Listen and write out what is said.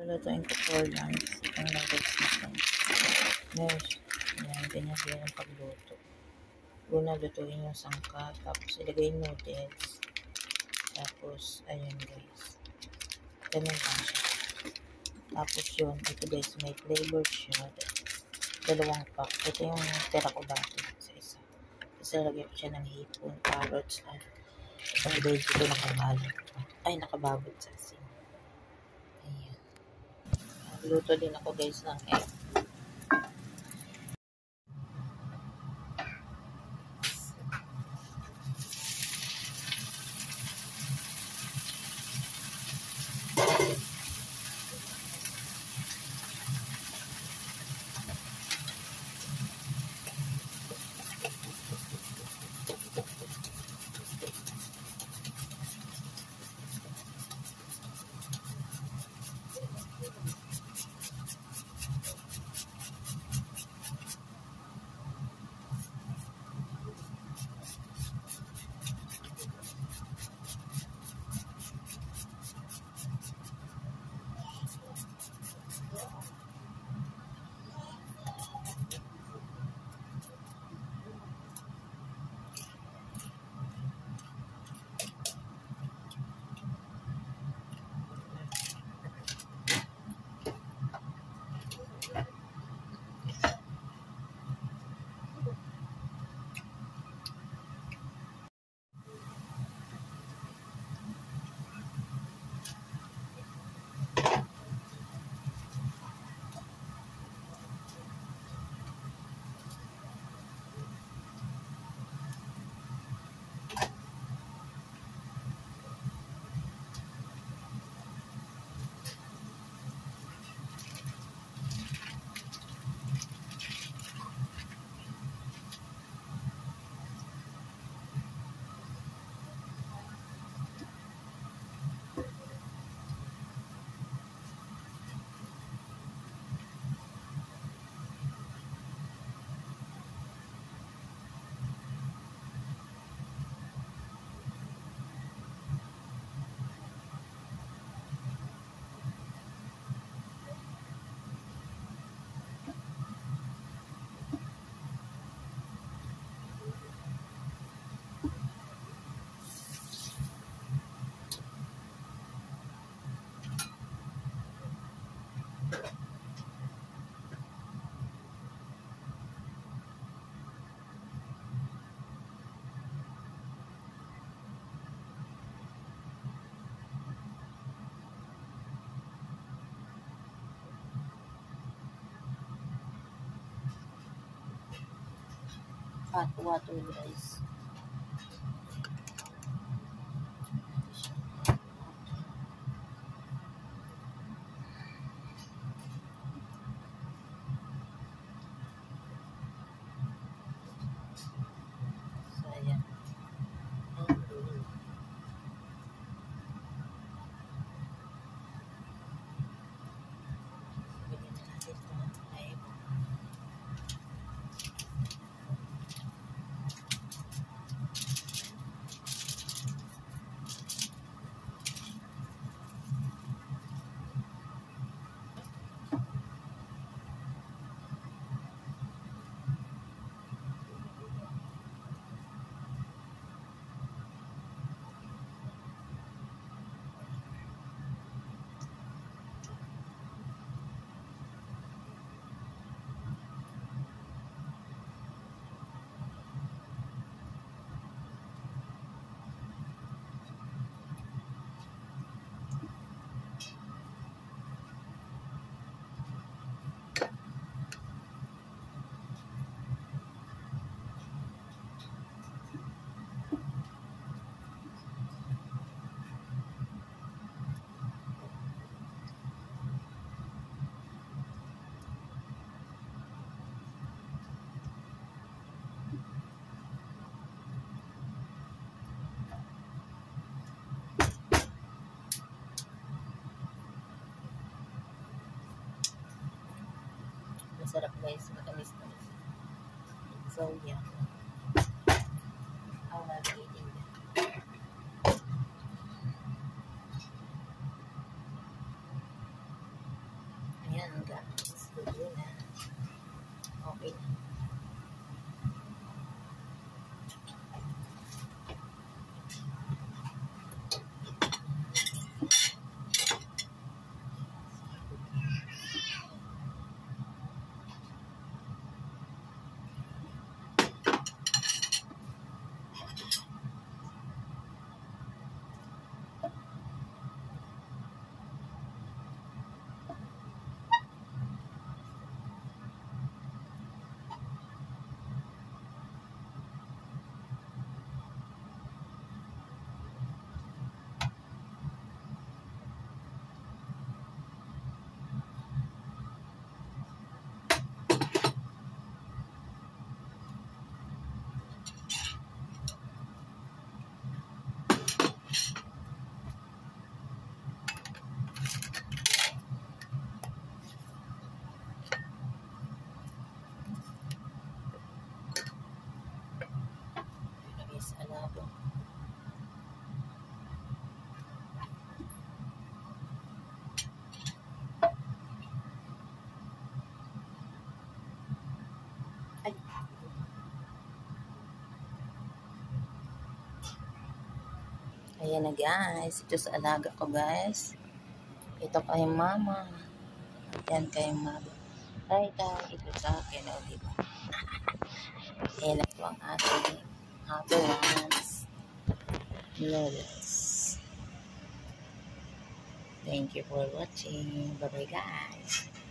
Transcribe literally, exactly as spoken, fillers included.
Lulutuin ko for lunch. Itong nuggets natin. Mesh. Ayan, ganyan din ang pagluto. Una, lutuin yung sangka. Tapos, ilagay yung noodles. Tapos, ayan guys. Ganun lang siya. Tapos yun, ito guys, may flavor siya. Dalawang pack. Ito yung tera ko dati sa isa. Kasi lagyan ko siya ng hipon, carrots, at itong veggie ko nakabalot. Ay, nakababot sa asin. Ayan. Luto din ako guys ng egg. Hot water guys. So ayan. Bigyan na natin itong knife. Masarap guys, matamis-tamis. So yeah. I'll have eating that. Luto na. Okay na. Salado. Ay. Ayan na guys. Ito sa alaga ko guys. Ito kay mama. Yan kay mama. Ay, tayo. Ito sa akin. O, diba? Ayan na po ang ating happy ones. Noodles. Thank you for watching. Bye-bye guys.